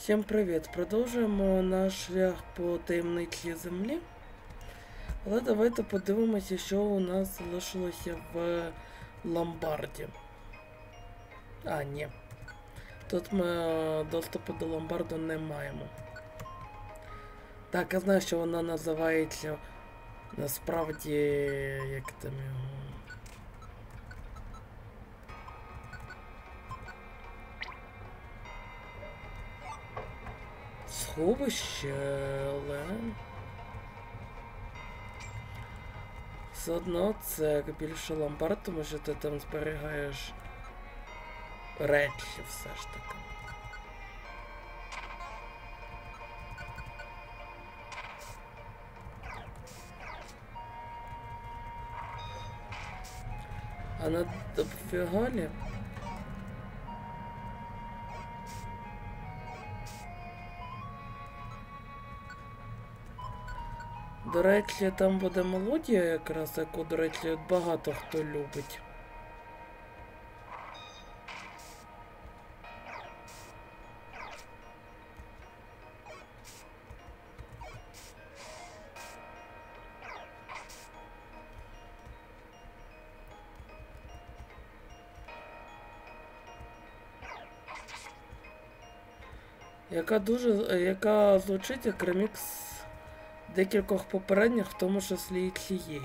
Всім привіт! Продовжуємо наш шлях по таємничій землі. Але давайте подивимося, що у нас залишилося в ломбарді. А, ні. Тут ми доступу до ломбарду не маємо. Так, я знаю, що вона називається насправді, як там його... Сховище, але... Все одно це більше ломбард, тому що ти там зберігаєш речі все ж таки. А на Допфігалі до речі, там буде мелодія якраз, яку, до речі, багато хто любить. Яка звучить як ремікс декількох попередніх, в тому числі і цієї.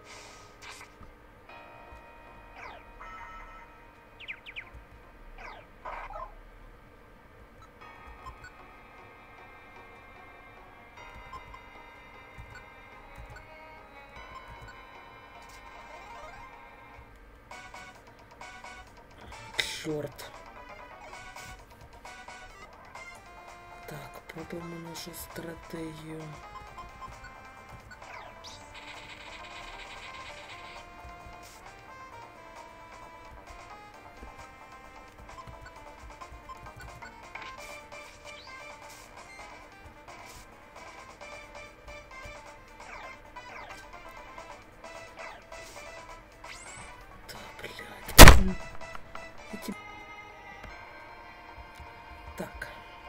Чорт. Так, пробуємо нашу стратегію. Так.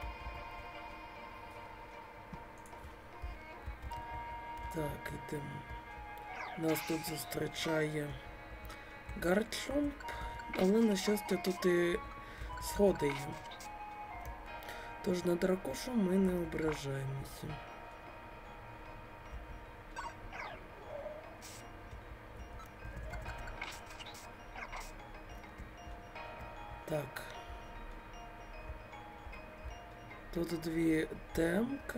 Так, ідемо. Нас тут зустрічає Гарчумп, але, на щастя, тут і сходи є. Тож на дракошу ми не ображаємося. Так. Тут дві темки.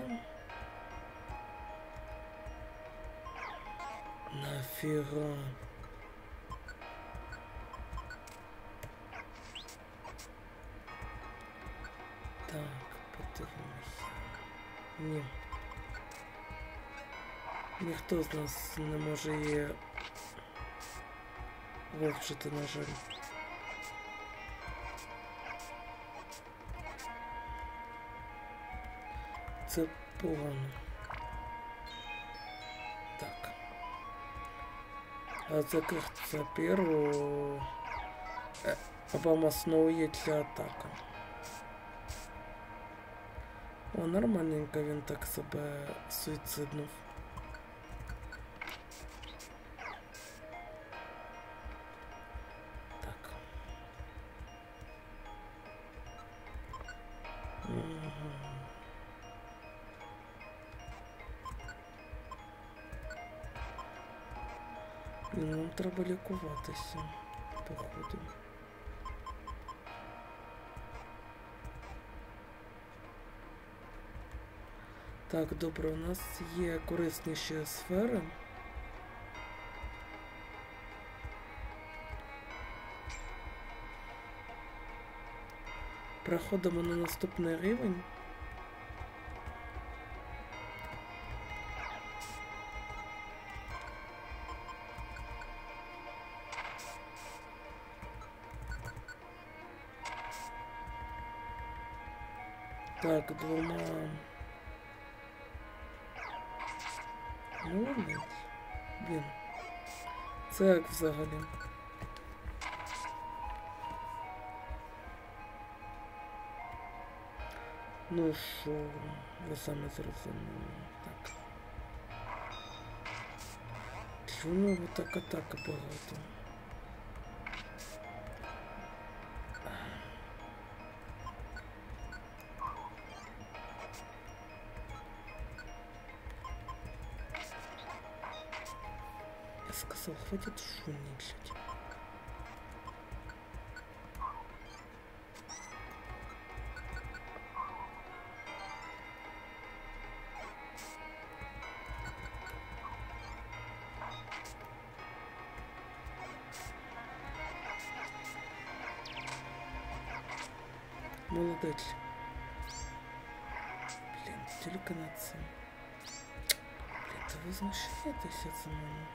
Нафіга. Так, подивимося. Ні. Ніхто з нас не може її вивчити, на жаль. Це погано. Так. А за це першу обомаснується атака. О, нормальненько він так себе суїциднув. Так. Нам треба лікуватися, походу. Так, добре, у нас є корисніші сфери. Переходимо на наступний рівень. Так, двома... Молодець. Блін. Це як взагалі? Ну що, ви самі зрозуміли. Так. Чому так атака багато? Я сказал, хватит шумничать. Молодець. Блін, тільки на це. Блін, та ви знущаєтеся за мене?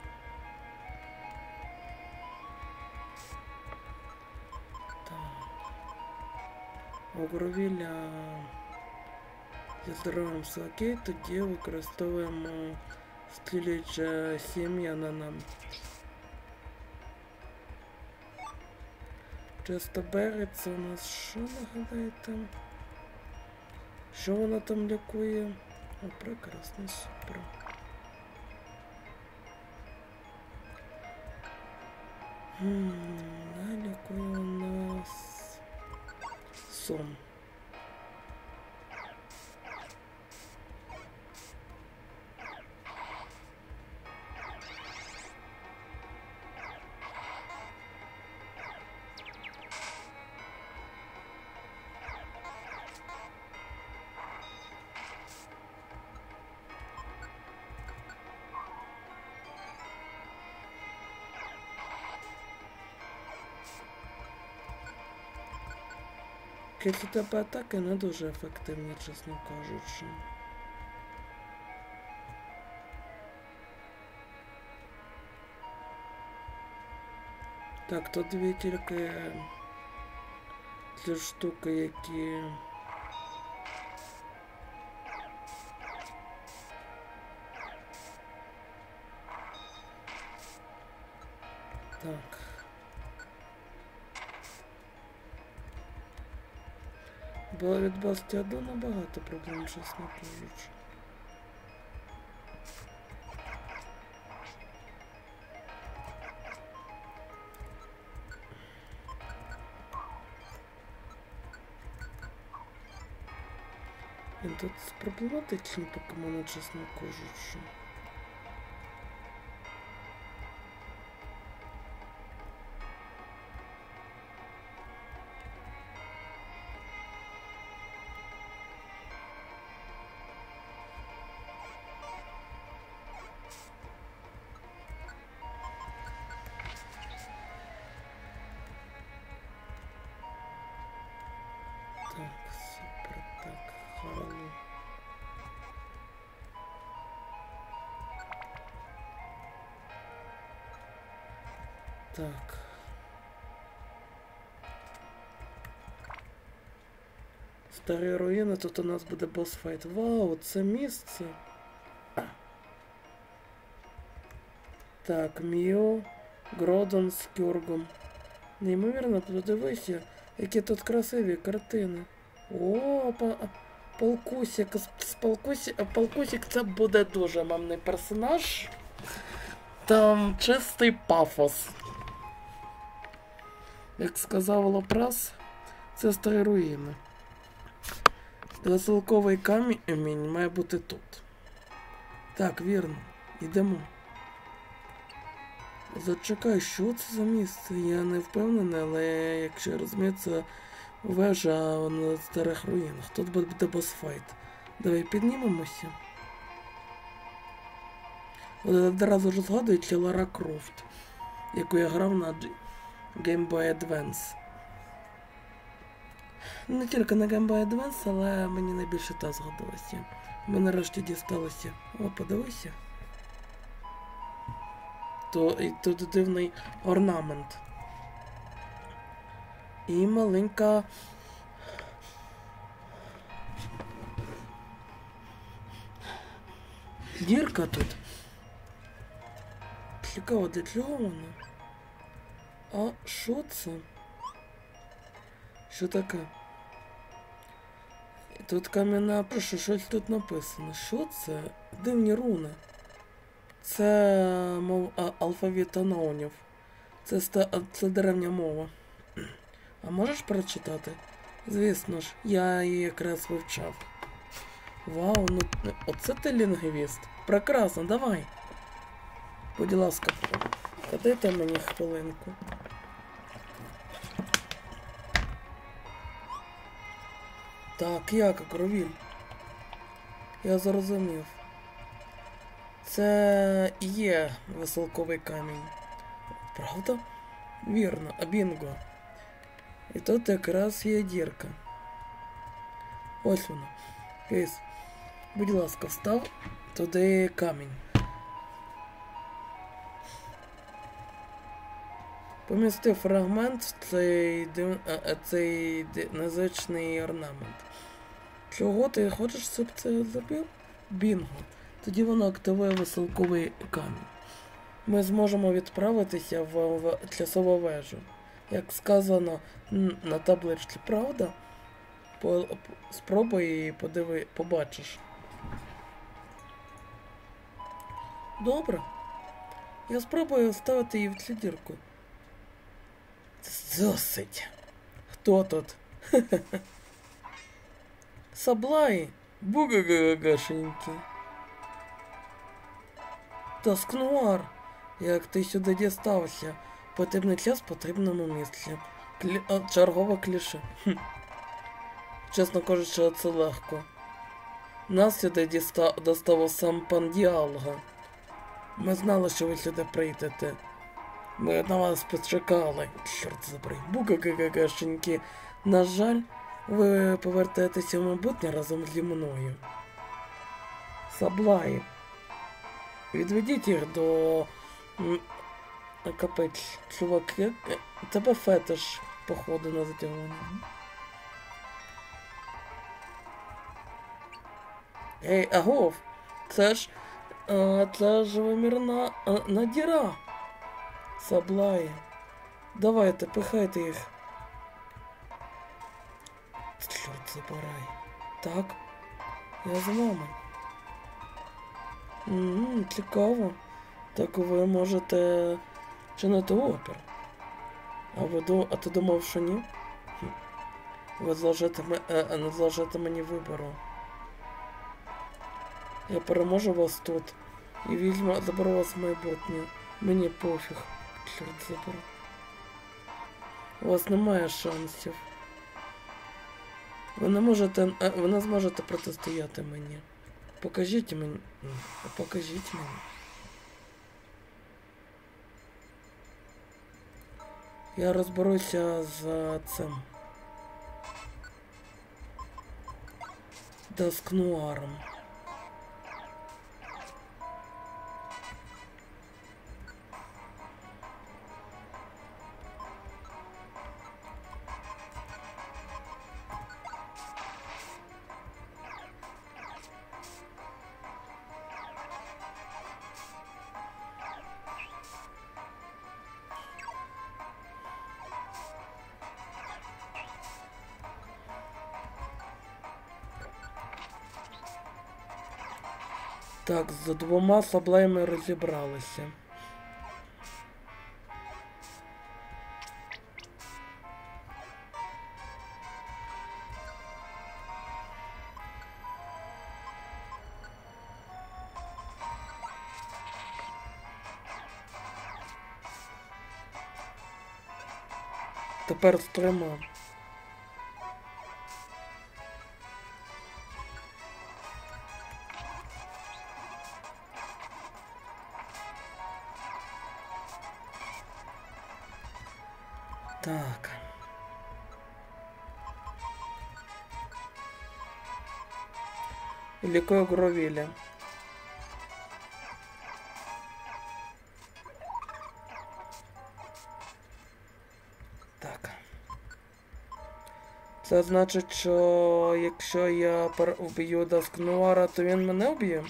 Так. Огровілля зі здоров'ям все окей, тоді використовуємо стіліче сім'я на нам. Честобері, це у нас що, нагадаєте? Що вона там лікує? О, прекрасно, супер. Вона лікує у нас сон. Кільцеві атаки не дуже ефективні, чесно кажучи. Так, тут дві тільки ці штуки, які... Так. Бо від Бастіадона багато проблем, чесно кажучи. Він тут проблематичні покемони, чесно кажучи. Так, супер, так, Харлу. Так. Старі руїни, тут у нас буде босфайт. Вау, це місце. Так, Міо, Гродон з Кюргом. Неймовірно, подивися, які тут красиві картини. О, Полкусик. Полкусик це буде дуже мамний персонаж. Там чистий пафос. Як сказав Лопрас, це старі руїни. Веселковий камінь має бути тут. Так, вірно. Йдемо. Зачекай, що це за місце? Я не впевнений, але якщо я розумію, це вежа на старих руїнах. Тут буде босфайт. Давай піднімемося. Одразу ж згадується Лара Крофт, яку я грав на Game Boy Advance. Не тільки на Game Boy Advance, але мені найбільше та згадалася. Ми нарешті дісталося. О, подивися. Тут дивний орнамент. І маленька... дірка тут. Цікаво, для чого вона? А що це? Що таке? Тут кам'яна прошу, щось тут написано. Що це? Дивні руни. Це алфавіт аноунів. Це древня мова. А можеш прочитати? Звісно ж, я її якраз вивчав. Вау, ну оце ти лінгвіст. Прекрасно, давай. Будь ласка, подайте мені хвилинку. Так, як, Гровіль? Я зрозумів. Це і є веселковий камінь. Правда? Вірно, бінго. І тут якраз є дірка. Ось вона. Кейс, будь ласка, встав туди камінь. Помістив фрагмент в цей незвичний орнамент. Чого ти хочеш, щоб це зробив? Бінго. Тоді воно активує веселковий камінь. Ми зможемо відправитися в часову вежу. Як сказано на табличці, правда? Спробуй і побачиш. Добре. Я спробую вставити її в цю дірку. Досить. Хто тут? Саблай. Бугагагашеньки. Таскнуар. Як ти сюди дістався? Потрібний час в потрібному місці. Чергове кліше. Чесно кажучи, це легко. Нас сюди доставив сам пан Діалга. Ми знали, що ви сюди прийдете. Ми на вас почекали. Чорт забери. Бугагагашеньки. На жаль, ви повертаєтеся в майбутнє разом зі мною. Саблаї. Відведіть їх до... Капець, чувак, тебе фетиш, походу, на затягування. Ей, агов! Це ж вимірна надіра. Саблаї. Давайте, пихайте їх. Чорт забирай. Так, я з вами. Цікаво. Так ви можете чинити опір. А ти думав, що ні? Ви не зложите мені вибору. Я переможу вас тут. І заберу вас в майбутнє. Мені пофіг. Чорт заберу. У вас немає шансів. Ви не зможете протистояти мені. Покажіть мені. Покажіть мені. Я розберуся з цим. Таскнуаром. Так, з двома саблеями розібралися. Тепер з трьома. Так. Лікую Гровіля. Так. Це значить, що якщо я вб'ю Таскнуара, то він мене вб'є?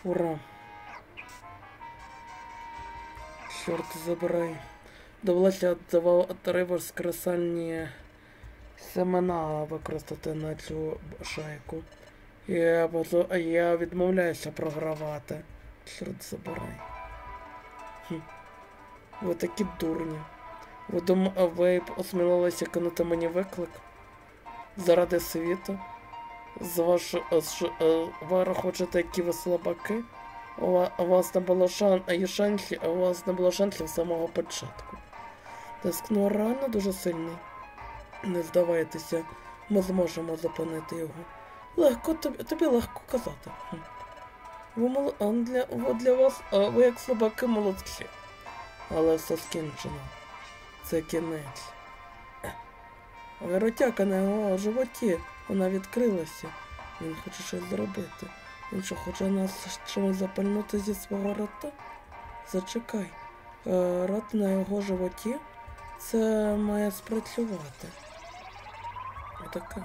Ура. Чорт забирай. Довелося три воскресальні семена використати на цю шайку. Я відмовляюся програвати. Чорт забирай. Ви такі дурні. Ви осмілилися кинути мені виклик? Заради світу? Ви хочете, які ви слабаки? У вас не було шансів з самого початку. Дескнуар реально дуже сильний. Не здавайтеся, ми зможемо зупинити його. Тобі легко казати. Для вас, ви як слабаки молодці. Але все скінчено. Це кінець. Виротяка на його животі. Вона відкрилася. Він хоче щось зробити. Він що, хоче нас чимось запальнути зі свого рота? Зачекай. Рот на його животі? Це має спрацювати. Отаке.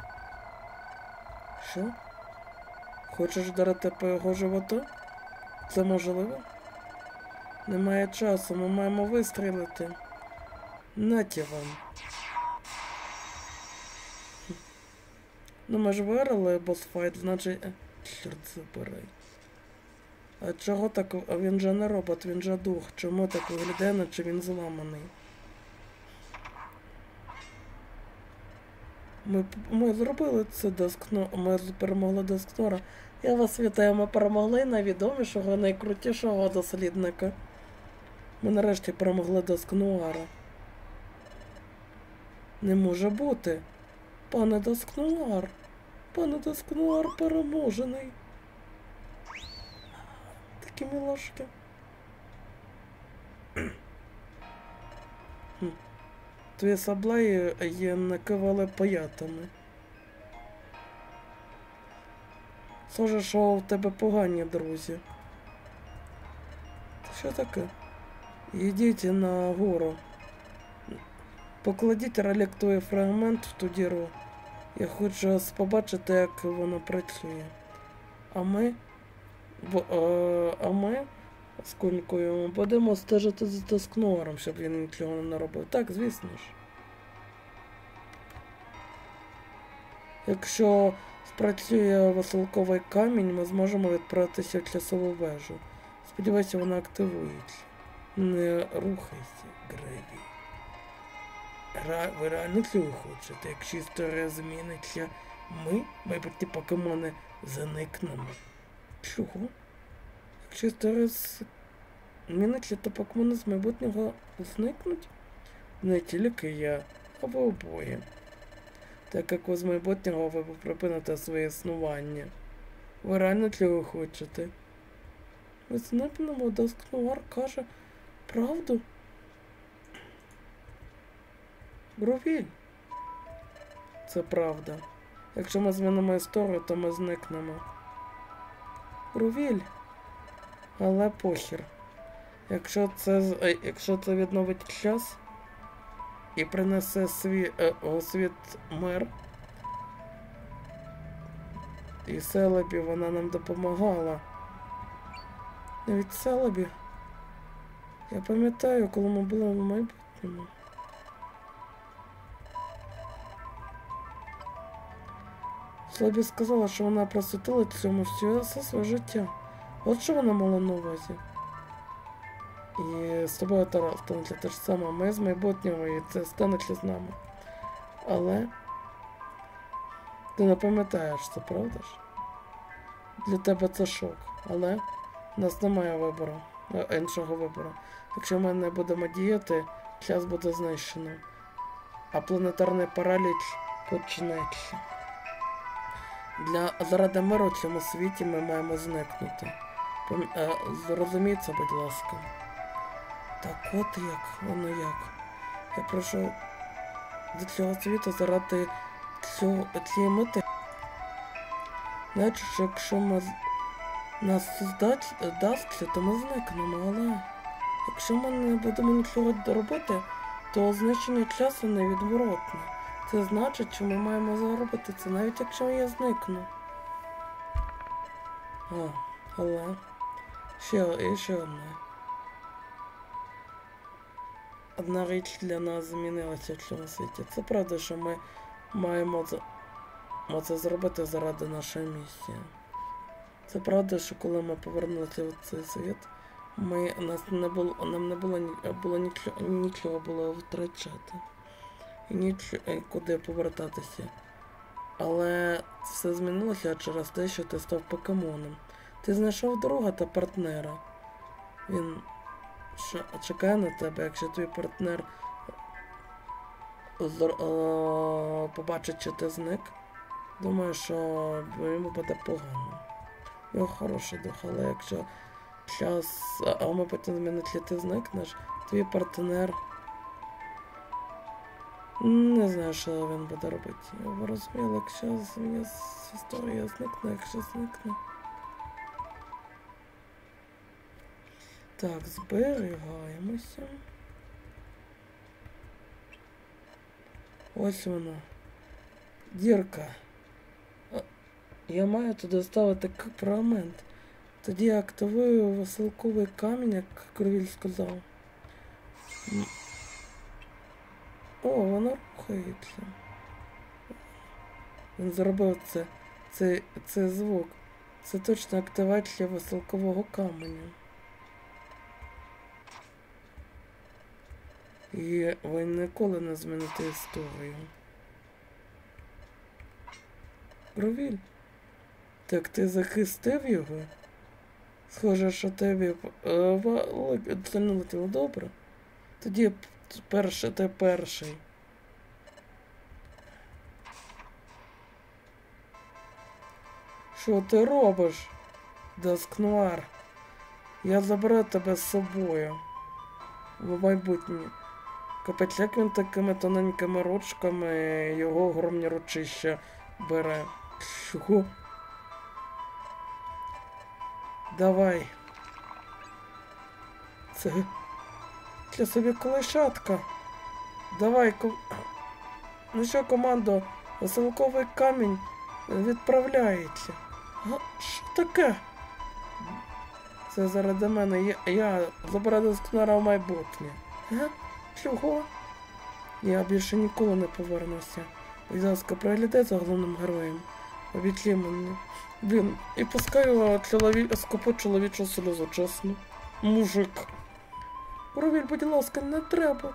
Що? Хочеш вдарити по його животу? Це можливо? Немає часу, ми маємо вистрілити. Наті вам. Ну ми ж виграли босфайт, значить... Чорт забирай. А чого так? А він же не робот, він же дух. Чому так виглядає, наче він зламаний? Ми зробили це ми перемогли Дескнора. Я вас вітаю, ми перемогли найвідомішого, найкрутішого дослідника. Ми нарешті перемогли Дескнуара. Не може бути. Пане Дескнуар. Пане Дескнуар переможений. Такі милашки. Твої саблеї є накивали паятами. Схоже, що в тебе погані друзі. Що таке? Йдіть на гору. Покладіть реліктовий фрагмент в ту діру. Я хочу побачити, як воно працює. А ми з Кунькою будемо стежити за Дескнуаром, щоб він нічого не наробив. Так, звісно ж. Якщо спрацює веселковий камінь, ми зможемо відправитися в часову вежу. Сподіваюся, вона активується. Не рухайся, Греві. Ви реально цього хочете? Якщо історія зміниться, майбутні покемони, заникнемо. Чого? Якщо історія зміниться, то покемони з майбутнього зникнуть? Не тільки я, а ви обоє. Так як ви з майбутнього ви припините своє існування. Ви реально цього хочете? Ви зникнемо, Дескнуар каже правду? Гровіль. Це правда. Якщо ми змінимо історію, то ми зникнемо. Гровіль. Але похір. Якщо це відновить час і принесе у світ мир, і Селебі вона нам допомагала. Навіть Селебі. Я пам'ятаю, коли ми були в майбутньому. Селебі сказала, що вона присвятила цьому все своє життя. От що вона мала на увазі. І з тобою станеться те ж саме. Ми з майбутнього, і це станеться з нами. Але ти не пам'ятаєш це, правда ж? Для тебе це шок. Але в нас немає вибору, іншого вибору. Якщо ми не будемо діяти, час буде знищено. А планетарний параліч почнеться. Заради миру в цьому світі ми маємо зникнути. Зрозумій це, будь ласка. Так от як, воно як. Я прошу до цього світу заради цієї мити. Значить, що якщо нас дасться, то ми зникнемо, але якщо ми не будемо нічого робити, то знищення часу невідворотне. Це значить, що ми маємо заробити це, навіть якщо я зникну. Але ще одне. Одна річ для нас змінилася в цьому світі. Це правда, що ми маємо це зробити заради нашої місії. Це правда, що коли ми повернулися в цей світ, нам не було нічого було втрачати. І куди повертатися. Але все змінилося через те, що ти став покемоном. Ти знайшов друга та партнера. Він чекає на тебе, якщо твій партнер побачить, що ти зник. Думаю, що йому буде погано. Його хороший дух, але якщо ми потім змінити, ти зникнеш, твій партнер не знаю, що він буде робити. Я розумію, якщо з історії зникне, якщо зникне. Так, зберігаємося. Ось вона. Дірка. Я маю туди ставити фрагмент. Тоді я активую веселковий камінь, як Гровіль сказав. О, вона рухається. Він зробив цей звук. Це точно активація веселкового каменю. І ви ніколи не зміните історію. Гровіль, так ти захистив його? Схоже, що тобі це не летіло добре. Тоді ти перший. Що ти робиш, Дескнуар? Я заберу тебе з собою в майбутнє. Капець, як він такими тоненькими ручками його огромні ручища бере. Чого? Давай. Це собі колишатка. Давай, ну що, командо, веселковий камінь відправляється. Що таке? Це заради мене. Я забираю Дескнуара в майбутнє. Чого? Я більше ніколи не повернуся. Будь ласка, приглядай за головним героєм. Обіцяй мені. Він. І пускаю скупу чоловічу сльозу, чесно. Мужик. Гровіль, будь ласка, не треба.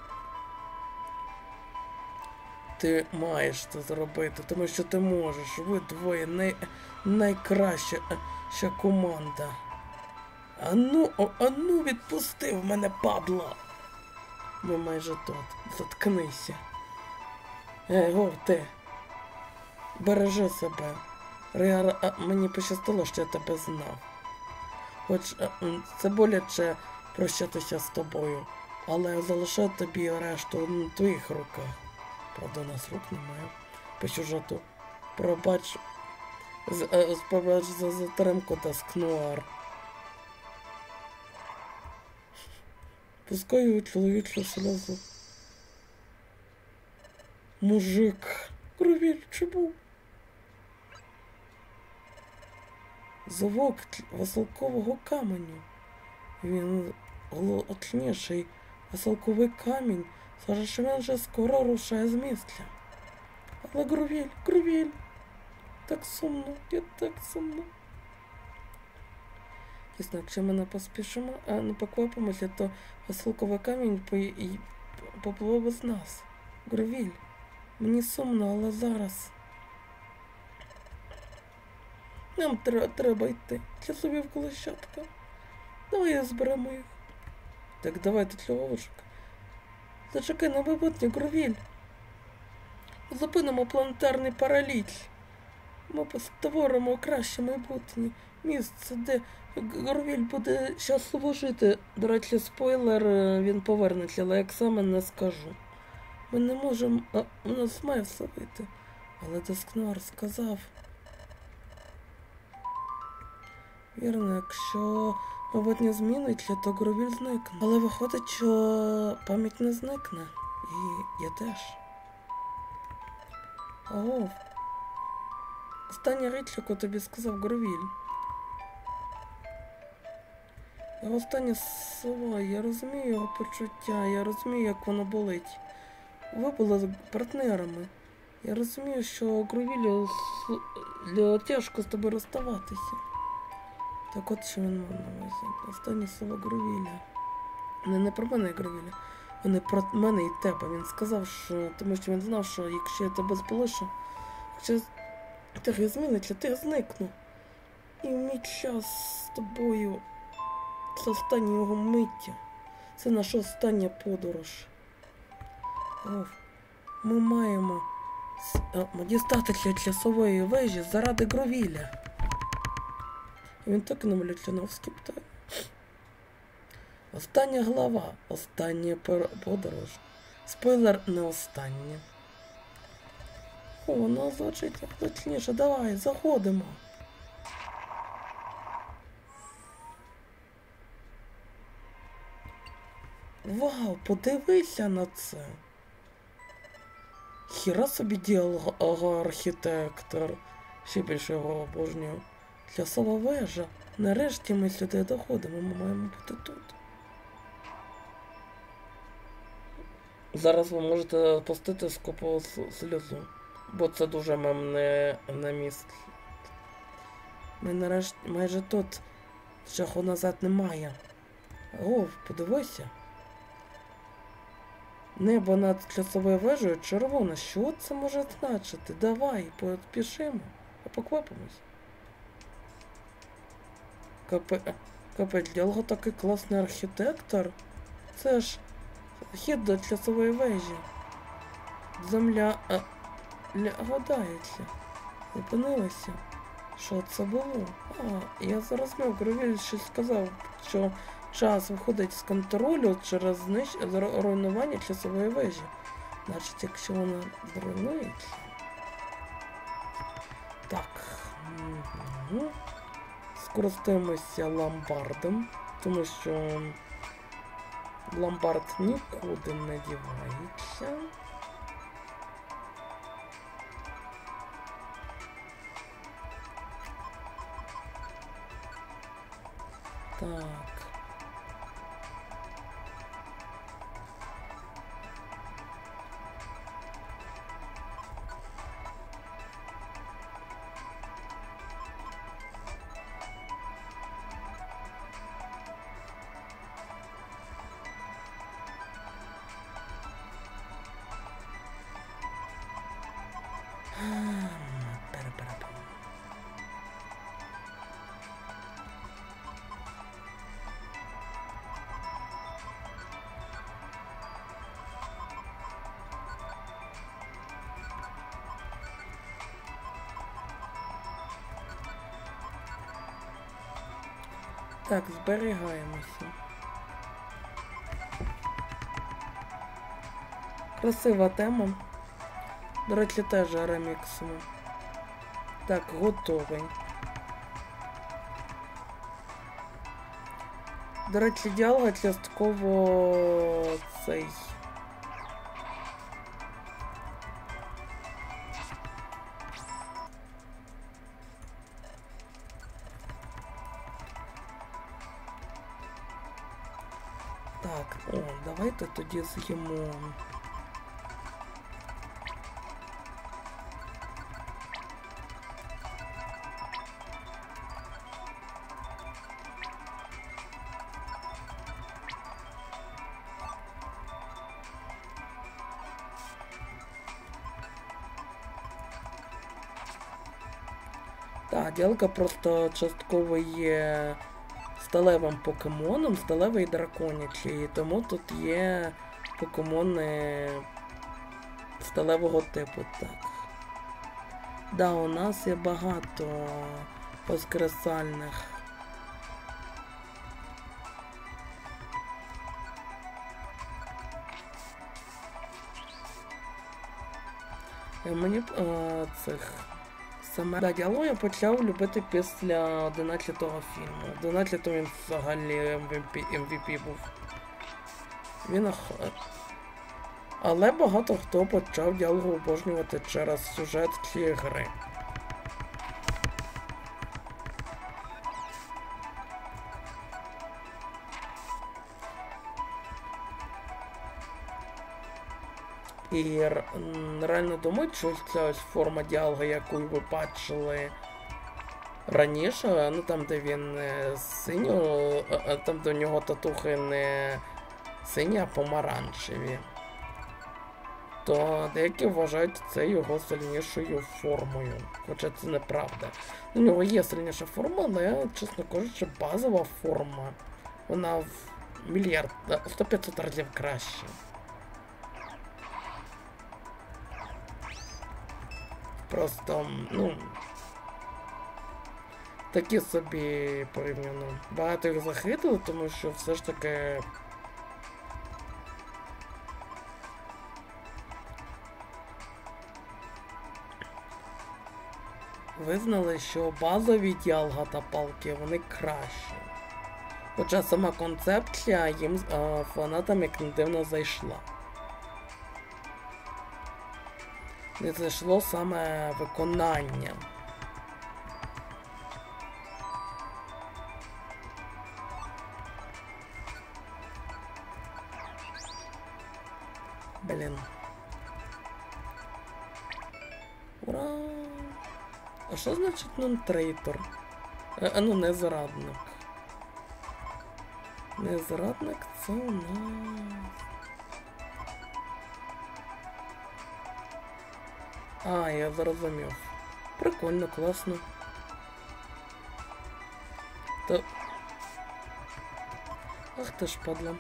Ти маєш це зробити, тому що ти можеш. Ви двоє найкраща команда. Ану, відпустив мене, падла. Ми майже тут. Заткнися. Гов, ти. Бережи себе. Мені пощастило, що я тебе знав. Хоч це боляче прощатися з тобою, але залишаю тобі решту на твоїх руках. Правда, у нас рук немає. По сюжету. Пробач за затримку, Дескнуар. Пускаю чоловічу сльозу. Мужик. Гровіль, чому? Звук веселкового каменю. Він голосніший. Веселковий камінь. Схоже, що він вже скоро рушає з місця. Але Гровіль. Так сумно, я так сумно. Дійсно, якщо ми не поспішимо, не поквапимося, то веселковий камінь попливе без нас. Гровіль, мені сумно, але зараз. Нам треба йти. Часові колишатка. Давай зберемо їх. Так, давайте чоловічок. Зачекай на майбутнє, Гровіль. Зупинимо планетарний параліч. Ми створимо краще майбутнє місце, де Гровіль буде щасливо жити. До речі, спойлер, він повернеться, але як саме не скажу. Ми не можемо... У нас має все вийти. Але Дескнуар сказав... Вірно, якщо майбутнє зміниться, то Гровіль зникне. Але виходить, що пам'ять не зникне. І я теж. Ого. Остання річ, яку тобі сказав Гровіль. Його останнє слово, я розумію його почуття, я розумію, як воно болить. Ви були партнерами. Я розумію, що Гровілю тяжко з тобою розставатися. Так от що він мав на увазі. Останнє слово Гровіля. Не про мене і Гровіля. Вони про мене і тебе. Він сказав, що... Тому що він знав, що якщо я тебе сполишу, якщо ти зміниться, ти зникну. І мій час з тобою... Це останнє його миття. Це наша остання подорож. Ми маємо дістатися часової вежі заради Гровіля. Він так намалюється на скіптаю. Остання глава. Остання подорож. Спойлер не остання. Воно звучить точніше. Давай, заходимо. Вау, подивися на це. Хіра собі архітектор. Ще більше його обожнюю. Часова вежа. Нарешті ми сюди доходимо. Ми маємо бути тут. Зараз ви можете пустити скопову сльозу. Бо це дуже мемне на місці. Ми нарешті майже тут. Шляху назад немає. Подивися. Небо над часовою вежею червоне. Що це може значити? Давай, поспішимо. Поквапимось. Капець, Діалго такий класний архітектор. Це ж хід до часової вежі. Земля гадається. Зупинилася. Що це було? Я зрозумів, Гровіль щось сказав, що час виходить з контролю через руйнування часової вежі. Значить, якщо вона зруйнується... Так. Скористаємося ломбардом, тому що ломбард нікуди не дівається. Так. Так, зберігаємося. Красива тема. До речі, теж реміксимо. Так, готовий. До речі, Діалга частково цей... Так, давайте тоді з'їмо. Так, Діалга просто частково є сталевим покемоном, сталевий драконячий, тому тут є покемони сталевого типу, так. Да, у нас є багато воскресальних. Мені цих... Саме Діалгу я почав любити після 11-го фільму. В 11-му він взагалі MVP був. Але багато хто почав Діалгу обожнювати через сюжет цієї гри. І реально думають, що ця ось форма діалога, яку ви бачили раніше, ну там, де він синього, там, де у нього татухи не сині, а помаранчеві, то деякі вважають це його сильнішою формою. Хоча це неправда. У нього є сильніша форма, але, чесно кажучи, базова форма, вона в 100-500 разів краще. Просто, ну, такі собі порівняно. Багато їх захейтили, тому що все ж таки визнали, що базові діалга та палки, вони кращі. Хоча сама концепція їм фанатам, як не дивно, зайшла. Не зайшло саме виконання. Блін. Ура! А що значить нон-трейтор? Ну, не зрадник. Не зрадник це у нас... А, я зрозумів. Прикольно, класно. То... Ах ти ж падла.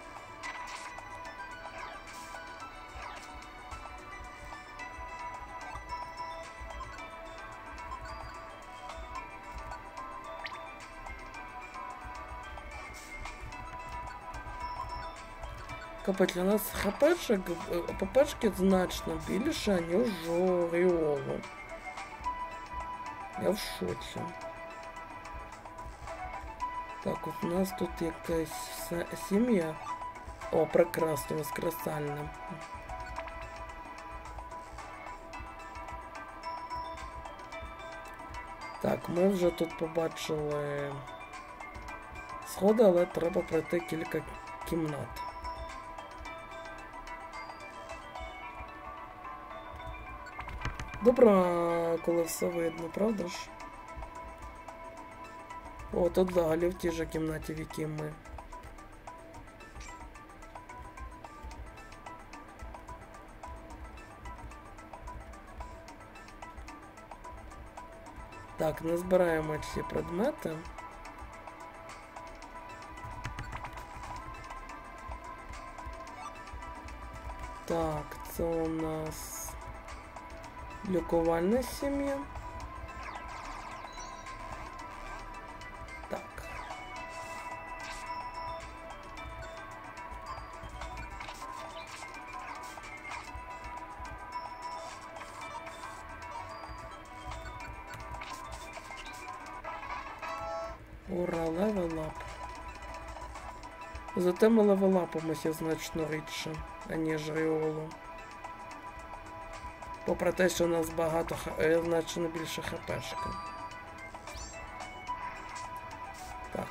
Капець, у нас ХПшки значно більше, ніж у Ріолу. Я в шоці. Так, от у нас тут якась сім'я. О, прекрасно, воскресальна. Так, ми вже тут побачили сходи, але треба пройти кілька кімнат. Добре, коли все видно, правда ж? О, тут взагалі в тій же кімнаті, в якій ми. Так, не збираємо ці предмети. Так, це у нас лікувальна сім'я. Так. Ура, левелап. Зате ми левелапимося значно рідше, аніж Ріолу. Попри те, що у нас багато, значно більше хпшка. Так.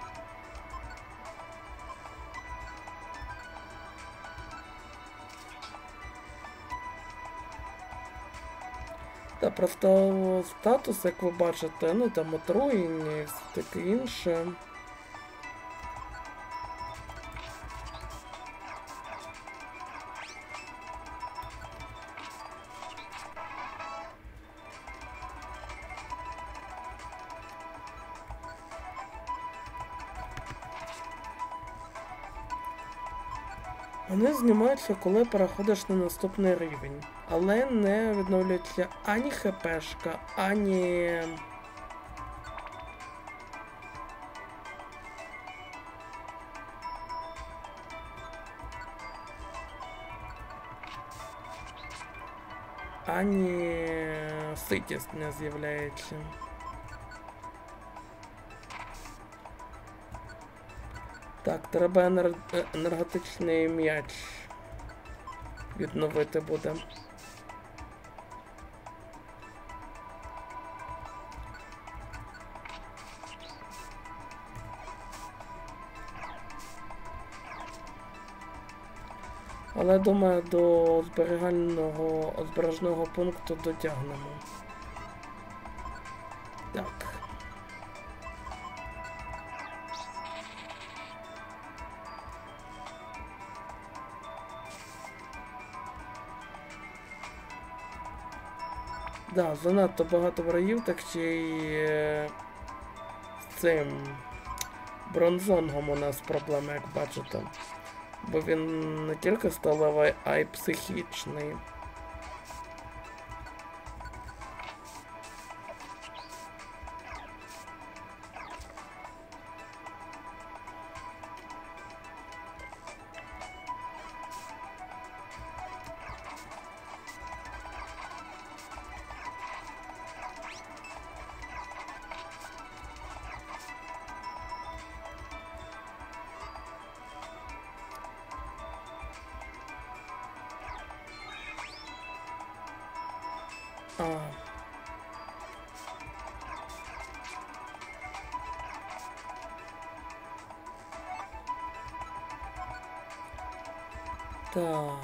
Та просто статус, як ви бачите, ну там отруєння і все таке інше. Вони знімаються, коли переходиш на наступний рівень, але не відновлюється ані хпшка, ані... ані ситість не з'являється. Так, треба енергетичний м'яч відновити буде. Але, думаю, до збережного пункту дотягнемо. Так. Да, занадто багато ворогів, так ще й з цим бронзонгом у нас проблеми, як бачите. Бо він не тільки сталевий, а й психічний. Так.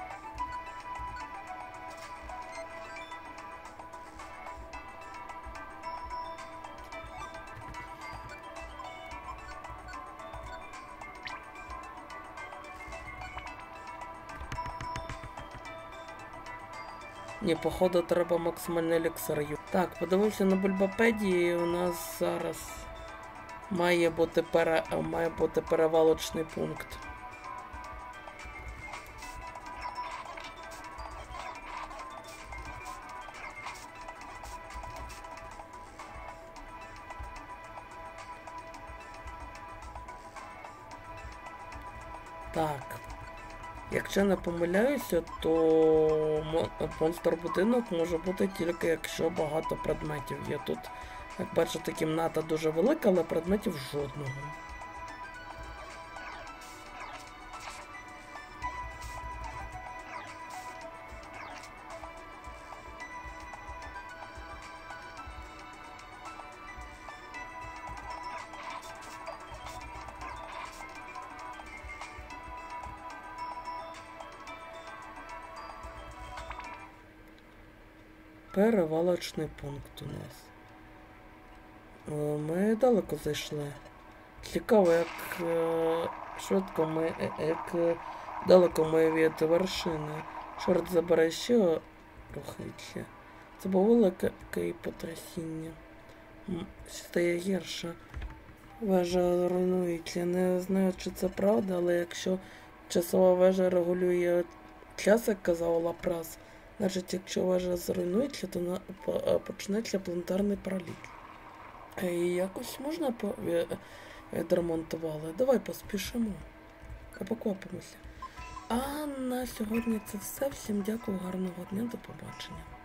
Ні, походу треба максимальний еліксир. Так, подивився на Бульбапедії, у нас зараз має бути перевалочний пункт. Так. Якщо не помиляюся, то монстр-будинок може бути тільки якщо багато предметів є. Тут, як бачите, кімната дуже велика, але предметів жодного. Перевалочний пункт у нас. Ми далеко зайшли. Цікаво, як далеко ми від вершини. Чорт забере, що рухається. Це було велике потрясіння. Стає гірше. Вежа руйнується. Не знаю, чи це правда, але якщо часова вежа регулює час, як казав Лапрас, значить, якщо вежа зруйнується, то почнеться планетарний проліт. І якось можна відремонтували. Давай поспішимо. Поквапимося. А на сьогодні це все. Всім дякую, гарного дня, до побачення.